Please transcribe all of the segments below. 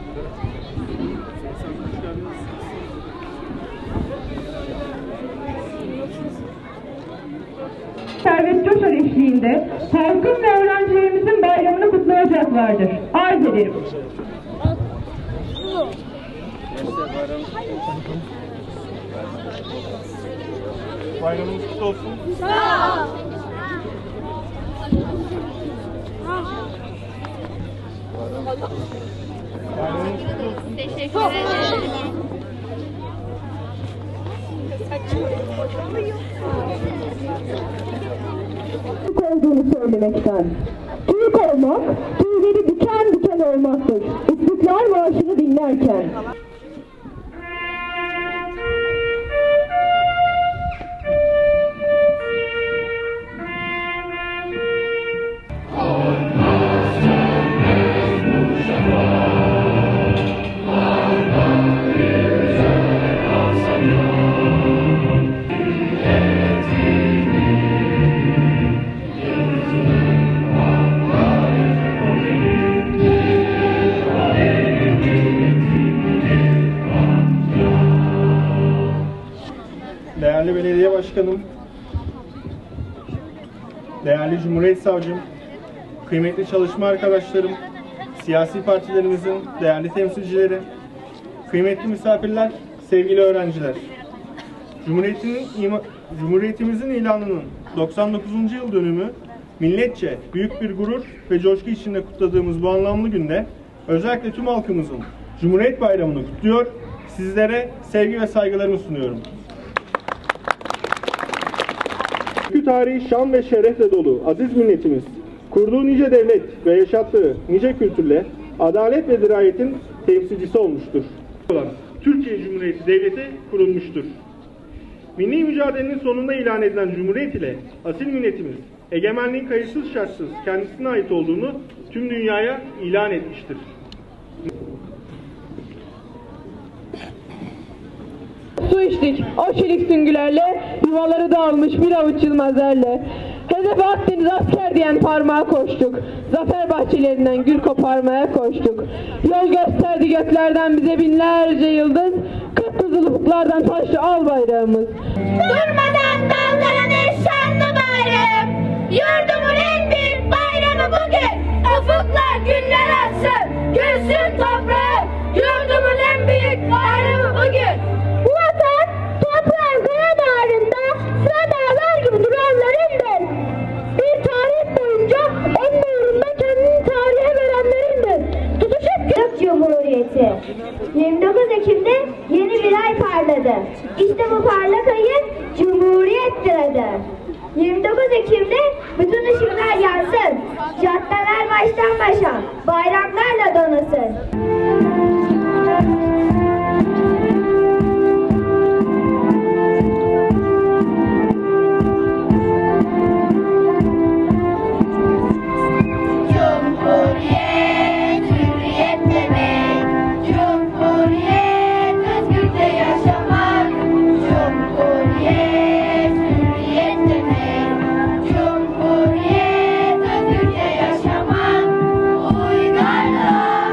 Servet Coşar eşliğinde halkın ve öğrencilerimizin bayramını kutlayacaklardır. Arz ederim. Bayramınız kutlu olsun. Sağ ol. Bayramınız kutlu olsun. Teşekkür ederim. Türk olduğunu söylemekten. Türk olmak, tüyleri diken diken olmaktır. İstiklal Marşı'nı dinlerken. Değerli belediye başkanım, değerli Cumhuriyet Savcım, kıymetli çalışma arkadaşlarım, siyasi partilerimizin değerli temsilcileri, kıymetli misafirler, sevgili öğrenciler. Cumhuriyetimizin ilanının 99. yıl dönümü milletçe büyük bir gurur ve coşku içinde kutladığımız bu anlamlı günde özellikle tüm halkımızın Cumhuriyet Bayramı'nı kutluyor, sizlere sevgi ve saygılarımı sunuyorum. Tarihi şan ve şerefle dolu aziz milletimiz, kurduğu nice devlet ve yaşattığı nice kültürle adalet ve dirayetin temsilcisi olmuştur. Türkiye Cumhuriyeti Devleti kurulmuştur. Milli mücadelenin sonunda ilan edilen Cumhuriyet ile asil milletimiz, egemenliğin kayıtsız şartsız kendisine ait olduğunu tüm dünyaya ilan etmiştir. Su içtik, o çelik süngülerle, yuvaları dağılmış bir avuç yılmazerle. Hedefe Akdeniz asker diyen parmağa koştuk. Zafer bahçelerinden gül koparmaya koştuk. Yol gösterdi göklerden bize binlerce yıldız. Kıpkızıl ufuklardan taşlı al bayrağımız. Durmadan dalgalanır şanlı bayrağım. Yurdumun en büyük bayramı bugün. Ufuklar güller açsın, gülsün toprağım. Yurdumun en büyük bayramı bugün. Bu vatan toprağın kara dağlarında sıra dağlar gibi duranlarındır. Bir tarih boyunca onun uğrunda kendini tarihe verenlerindir. Tutuşup Türk Cumhuriyeti. 29 Ekim'de yeni bir ay parladı. İşte bu parlak ayın Cumhuriyettir adı. 29 Ekim'de bütün ışıklar yansın. Caddeler baştan başa bayraklarla donasın. Uygarlığa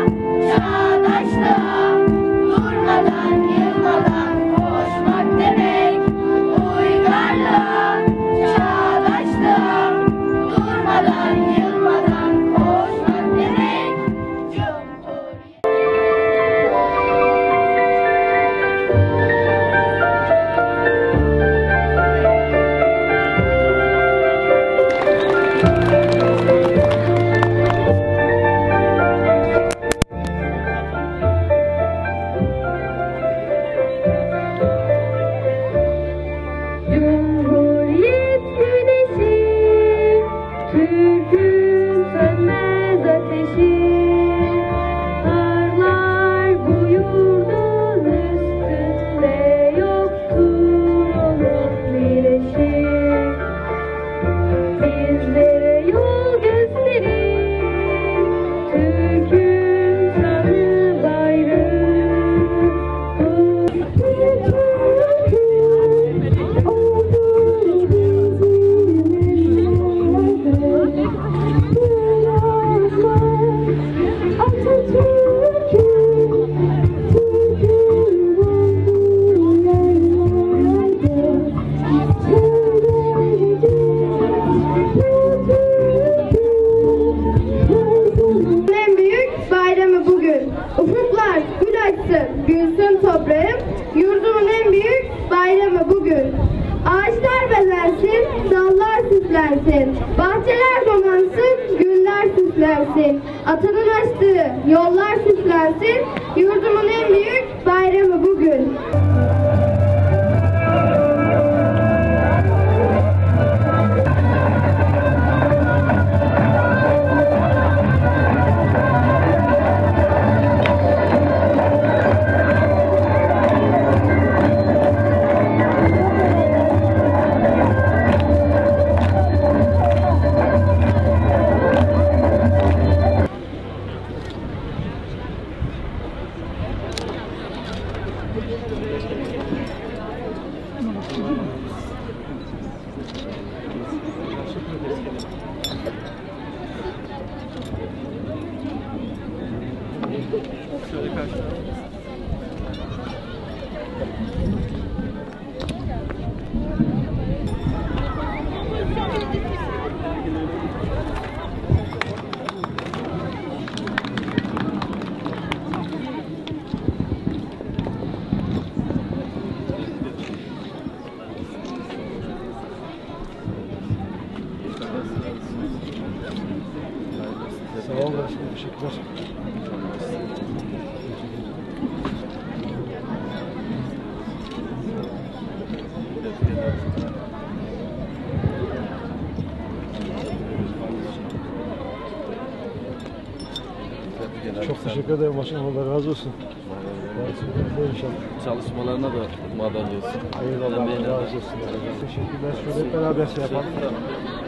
ufuklar gül açsın, gülsün toprağım, yurdumun en büyük bayramı bugün. Ağaçlar bezensin, dallar süslensin, bahçeler donansın, güller süslensin, atının açtığı yollar süslensin, yurdumun en büyük bayramı bugün. Sağ olun başkanım, teşekkürler. Çok teşekkür ederim başkanım, Allah razı olsun. Çalışmalarına da madalyası. Eyvallah, Allah razı olsun. Teşekkürler. Şöyle hep beraber şey yapalım.